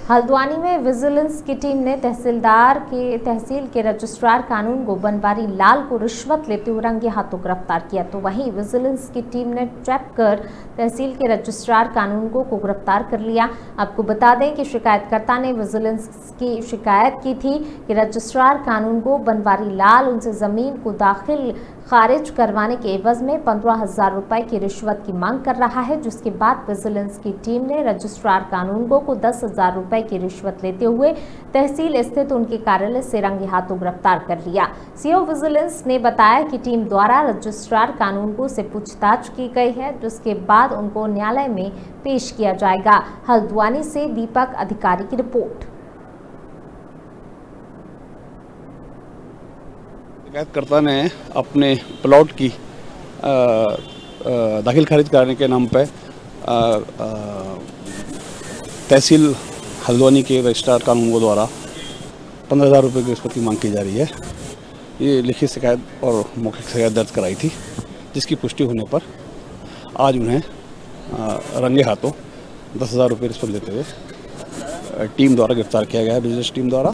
हल्द्वानी में विजिलेंस की टीम ने तहसील के रजिस्ट्रार कानून गो बनवारी लाल को रिश्वत लेते हुए रंगे हाथों गिरफ्तार किया। तो वहीं विजिलेंस की टीम ने ट्रैप कर तहसील के रजिस्ट्रार कानून को गिरफ्तार कर लिया। आपको बता दें कि शिकायतकर्ता ने विजिलेंस की शिकायत की थी कि रजिस्ट्रार कानून गो बनवारी लाल उनसे जमीन को दाखिल खारिज करवाने के एवज में 15,000 रुपए की रिश्वत की मांग कर रहा है, जिसके बाद विजिलेंस की टीम ने रजिस्ट्रार कानून को 10,000 रुपए की रिश्वत लेते हुए तहसील स्थित उनके कार्यालय से रंगे हाथों गिरफ्तार कर लिया। सीओ विजिलेंस ने बताया कि टीम द्वारा रजिस्ट्रार कानून को से पूछताछ की गई है, जिसके बाद उनको न्यायालय में पेश किया जाएगा। हल्द्वानी से दीपक अधिकारी की रिपोर्ट। शिकायतकर्ता ने अपने प्लॉट की दाखिल खारिज कराने के नाम पर तहसील हल्द्वानी के रजिस्ट्रार कानून द्वारा 15,000 रुपये की रिश्वत की मांग की जा रही है। ये लिखित शिकायत और मौखिक शिकायत दर्ज कराई थी, जिसकी पुष्टि होने पर आज उन्हें रंगे हाथों 10,000 रुपये रिश्वत लेते हुए टीम द्वारा गिरफ्तार किया गया है, विजिलेंस टीम द्वारा।